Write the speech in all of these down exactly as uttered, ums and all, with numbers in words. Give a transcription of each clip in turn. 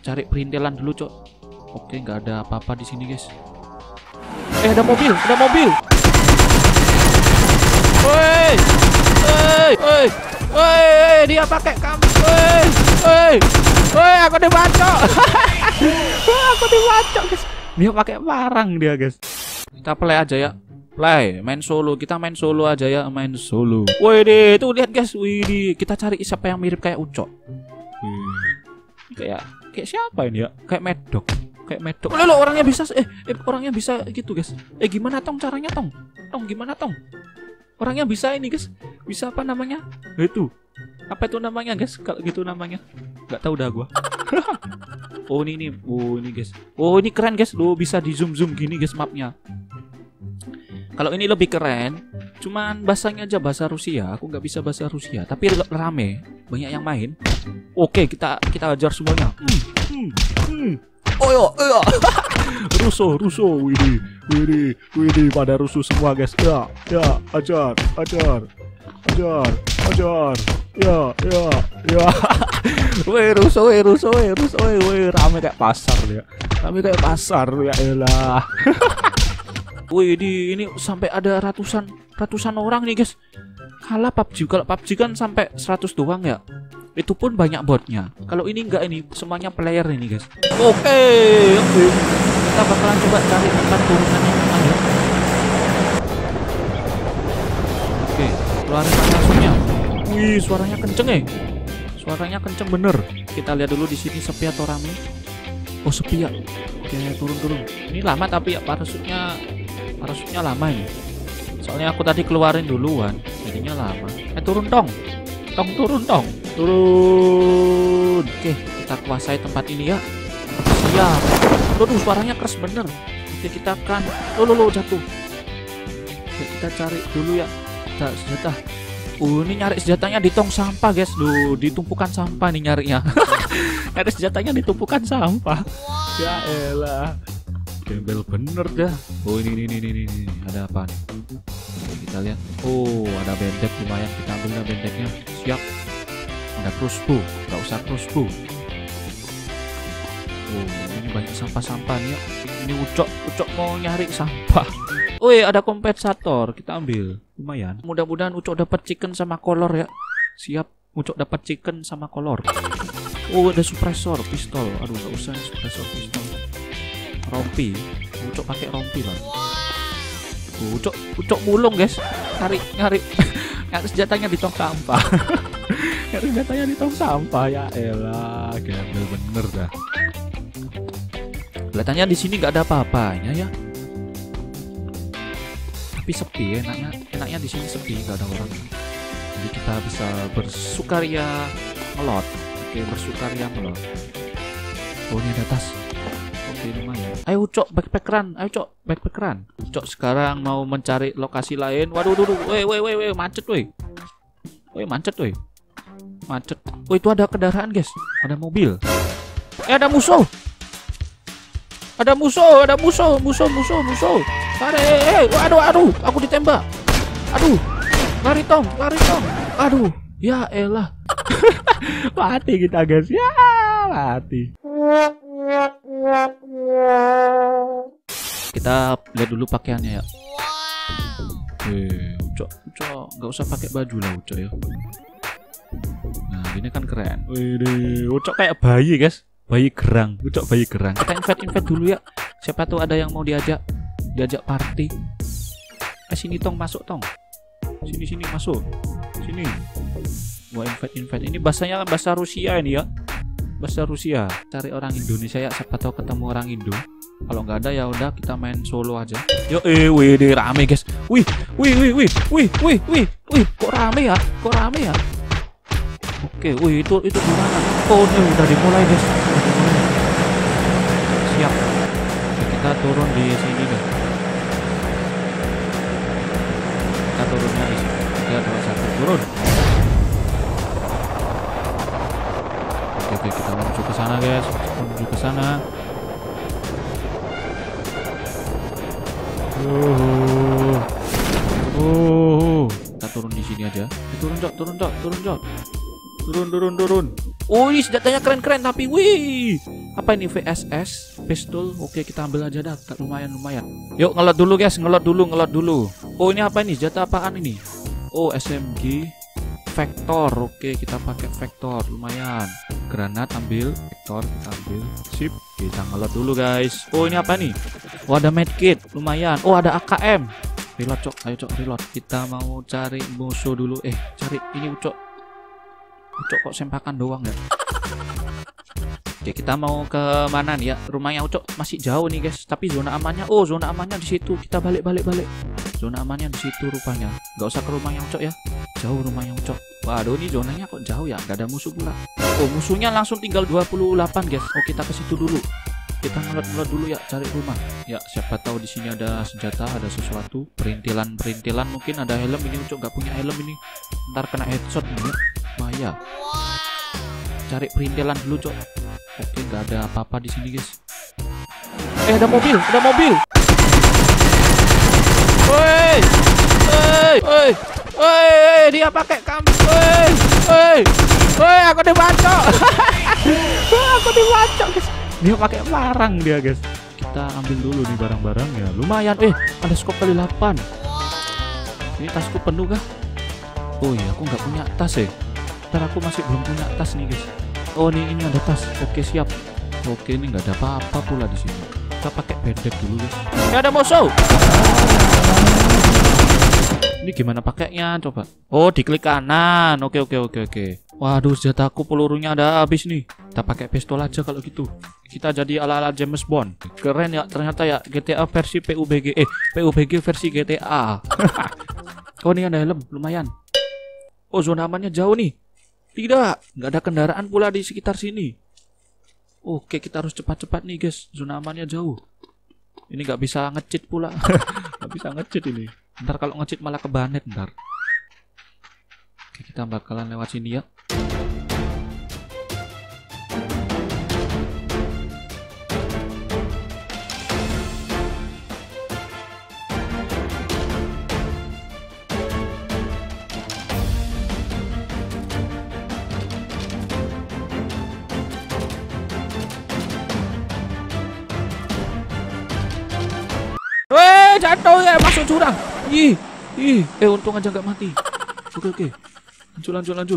cari perintilan dulu, Cok. Oke, nggak ada apa-apa di sini, guys. Eh, ada mobil, ada mobil. Woi, woi, woi, woi, dia pakai kamera. Woi, woi, woi, aku dibacok. Aku dibacok, guys. Dia pakai parang dia, guys. Kita play aja ya. Play, main solo. Kita main solo aja ya, main solo. Woi, deh, tuh lihat, guys. Wih, kita cari siapa yang mirip kayak Ucok. Hmm. Kayak kayak siapa ini ya? Kayak Medok. Kayak Medok. Oh, lo orangnya bisa eh, eh orangnya bisa gitu, guys. Eh, gimana Tong caranya, Tong? Tong gimana, Tong? Orangnya bisa ini, guys. Bisa apa namanya? Itu. Apa itu namanya, guys? Kalau gitu namanya. Gak tahu dah gua. Oh, ini nih. Oh, ini, guys. Oh, ini keren, guys. Lo bisa di zoom-zoom gini, guys, mapnya. Kalau ini lebih keren, cuman bahasanya aja bahasa Rusia. Aku nggak bisa bahasa Rusia, tapi rame, banyak yang main. Oke, kita kita ajar semuanya. Hmm, hmm, hmm. Oh yo, yo. Rusuh, rusuh, widih, widih, widih, pada rusuh semua, guys. Ya, ya, ajar, ajar, ajar, ajar. Ya, ya, ya. Weh, rusuh, weh, rusuh, weh, rusuh, weh, weh, rame kayak pasar ya. Rame kayak pasar ya, elah. Wih, di ini sampai ada ratusan ratusan orang nih, guys. Kalah P U B G. Kalau P U B G kan sampai seratus doang ya. Itu pun banyak botnya. Kalau ini enggak, ini semuanya player ini, guys. Oke, oke. Kita bakalan coba cari tempat turunannya mana ya. Oke, keluarin langsungnya. Wih, suaranya kenceng eh. Suaranya kenceng bener. Kita lihat dulu di sini sepi atau rame. Oh, sepi ya. Oke, turun-turun. Ini lama tapi ya parasutnya parasutnya lama ini. Soalnya aku tadi keluarin duluan, jadinya lama. Eh, turun dong. Tong turun dong. Turun. Oke, kita kuasai tempat ini ya. Siap. Aduh, suaranya keras bener. Oke, kita akan lo lo lo jatuh. Oke, kita cari dulu ya. Kita senjata. Uh, ini nyari senjatanya di tong sampah, guys. Duh, di tumpukan sampah nih nyarinya. Nyari senjatanya di tumpukan sampah. Ya elah. Gembel bener dah. Oh, ini ini ini ini, ini. Ada apa nih? Oke, kita lihat. Oh, ada bendek lumayan. Kita ambil dah bendeknya. Siap. Ada crossbow. Gak usah crossbow. Oh, ini banyak sampah-sampah nih ya. Ini Ucok, Ucok mau nyari sampah. Woi, ada kompensator. Kita ambil. Lumayan. Mudah-mudahan Ucok dapat chicken sama kolor ya. Siap. Ucok dapat chicken sama kolor. Oh, ada suppressor pistol. Aduh, gak usah suppressor pistol. Rompi, Ucok pakai rompi lah. Uh, Ucok, Ucok mulung, guys. Nyari, nyari, nyari senjatanya di tong sampah. Nyari senjatanya di tong sampah, ya elah, gembel bener dah. Kelihatannya di sini nggak ada apa-apanya ya. Tapi sepi, enaknya, enaknya di sini sepi, nggak ada orang. Jadi kita bisa bersukaria melot. Oke, bersukaria melot. Oh, ini ada tas. Lumayan. Ayo Cok, backpackeran. Ayo Cok, backpackeran. Cok sekarang mau mencari lokasi lain. Waduh, waduh, woi, woi, woi, woi, macet, woi. Woi, macet, woi. Macet. Oh, itu ada kendaraan, guys. Ada mobil. Eh, ada musuh. Ada musuh, ada musuh, musuh, musuh, musuh. Lari, eh, aduh, aduh, aku ditembak. Aduh, lari Tong, lari Tong. Aduh, ya elah. Mati kita, guys. Ya, mati. Kita lihat dulu pakaiannya ya. Eh, Ucok, Ucok, nggak usah pakai baju lah Ucok ya. Nah, ini kan keren. Wih, Ucok kayak bayi, guys. Bayi gerang. Ucok bayi gerang. Kita invite-invite dulu ya. Siapa tuh ada yang mau diajak, diajak party. Eh, sini Tong, masuk Tong. Sini sini masuk. Sini. Gua invite-invite. Ini bahasanya bahasa Rusia ini ya. Bahasa Rusia. Cari orang Indonesia ya, siapa tahu ketemu orang Indo. Kalau nggak ada ya udah kita main solo aja. Yo, eh, wih, deh rame, guys. Wih, wih, wih, wih, wih, wih, wih, wih, kok rame ya? Kok rame ya? Oke, wih, itu itu gimana? Oh, ini udah dimulai, guys. Udah dimulai. Siap. Oke, kita turun di sini deh. Kita turunnya di sini. Tiga, dua, satu, turun. Oke, kita menuju ke sana, guys. Menuju ke sana. Uh, uh, kita turun di sini aja. Eh, turun Cok, turun Cok, turun Cok. Turun, turun, turun. Oh, ini senjatanya keren-keren tapi wih. Apa ini V S S pistol? Oke, kita ambil aja dah. Lumayan lumayan. Yuk ngelot dulu guys, ngelot dulu, ngelot dulu. Oh ini apa ini? Senjata apaan ini? Oh S M G Vector. Oke, kita pakai Vector. Lumayan. Granat ambil, Vector kita ambil. Sip. Kita ngelot dulu guys. Oh ini apa nih? Oh ada medkit. Lumayan. Oh ada A K M. Reload cok. Ayo cok reload. Kita mau cari musuh dulu. Eh cari ini cok. Cok kok sempakan doang ya? Oke, kita mau ke mana nih ya? Rumahnya Ucok masih jauh nih guys. Tapi zona amannya, oh zona amannya di situ. Kita balik balik balik. Zona amannya di situ rupanya. Gak usah ke rumahnya Ucok ya. Jauh rumahnya Ucok. Waduh, ini zonanya kok jauh ya? Gak ada musuh pula. Oh musuhnya langsung tinggal dua puluh delapan guys. Oh kita ke situ dulu. Kita ngelot-ngelot dulu ya, cari rumah. Ya siapa tahu di sini ada senjata, ada sesuatu. Perintilan perintilan mungkin ada helm ini Ucok. Gak punya helm ini. Ntar kena headshot nih ya. Bahaya. Cari perintilan dulu Cok. Oke, nggak ada apa-apa di sini, guys. Eh, ada mobil, ada mobil. Woi, woi, woi, woi, dia pakai kamera. Woi, woi, woi, aku dibacok. Aku dibacok, guys. Dia pakai parang dia, guys. Kita ambil dulu nih barang-barangnya. Lumayan. Eh, ada skop kali delapan. Ini tasku penuh kah? Oh iya, aku nggak punya tas ya. Ntar aku masih belum punya tas nih, guys. Oh ini ini ada tas. Oke siap. Oke ini nggak ada apa-apa pula di sini. Kita pakai pendek dulu guys. Ini ada musuh. Ini gimana pakainya coba? Oh diklik kanan. Oke oke oke oke. Waduh senjataku pelurunya ada habis nih. Kita pakai pistol aja kalau gitu. Kita jadi ala-ala James Bond. Keren ya ternyata ya. G T A versi P U B G. Eh P U B G versi G T A. Oh ini ada helm lumayan. Oh zona amannya jauh nih. Tidak, nggak ada kendaraan pula di sekitar sini. Oke, kita harus cepat-cepat nih guys. Zona amannya jauh. Ini nggak bisa nge-cheat pula. Nggak bisa nge-cheat ini. Ntar kalau nge-cheat malah kebanet ntar. Oke, kita bakalan lewat sini ya. Weh, jatuh ya, masuk jurang. Ih, ih, eh untung aja nggak mati. Oke, oke. Lanjut, lanjut, lanjut.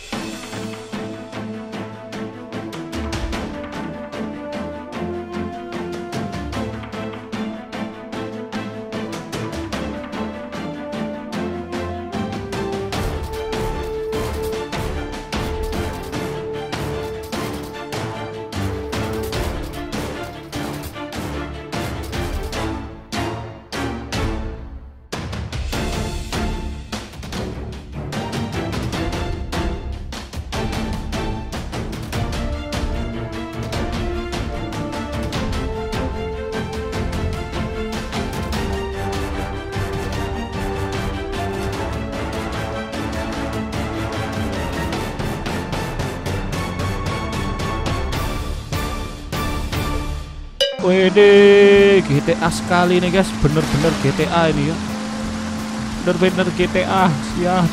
Wede, G T A sekali nih guys, bener-bener G T A ini ya, bener-bener G T A, siap.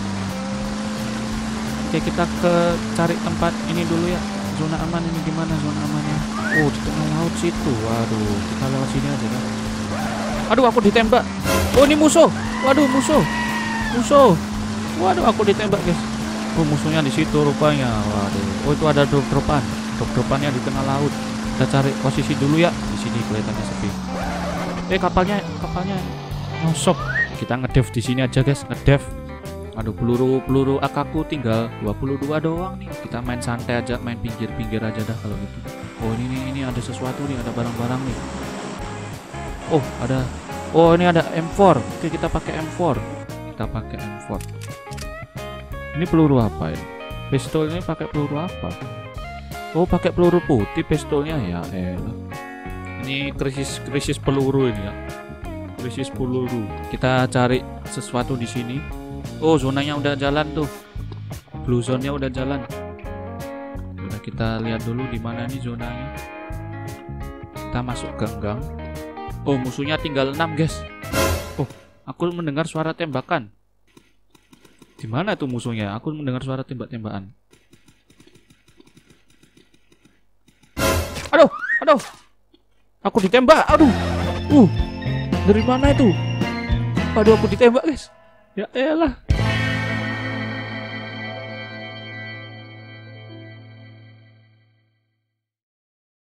Oke kita ke cari tempat ini dulu ya, zona aman ini gimana zona amannya? Oh di tengah laut situ, waduh kita lewat sini aja kan. Aduh aku ditembak, oh ini musuh, waduh musuh, musuh, waduh aku ditembak guys. Oh musuhnya di situ rupanya, waduh. Oh itu ada drop-dropan, drop-dropannya di tengah laut. Kita cari posisi dulu ya. Di sini kelihatannya sepi. Eh kapalnya, kapalnya nyosop. Kita ngedev di sini aja guys, ngedev. Aduh peluru peluru A K ku tinggal dua puluh dua doang nih. Kita main santai aja, main pinggir-pinggir aja dah kalau gitu. Oh ini nih, ini ada sesuatu nih, ada barang-barang nih. Oh ada, oh ini ada M four. Oke kita pakai M four. Kita pakai M four. Ini peluru apa ya? Pistol ini pakai peluru apa? Oh pakai peluru putih pistolnya ya. Eh, ini krisis krisis peluru ini ya. Krisis peluru. Kita cari sesuatu di sini. Oh zonanya udah jalan tuh. Blue zone-nya udah jalan. Udah kita lihat dulu di mana nih zonanya. Kita masuk gang-gang. Oh musuhnya tinggal enam guys. Oh aku mendengar suara tembakan. Di mana tuh musuhnya? Aku mendengar suara tembak-tembakan. Aduh. Aku ditembak. Aduh. Uh. Dari mana itu? Aduh, aku ditembak, guys. Ya elah.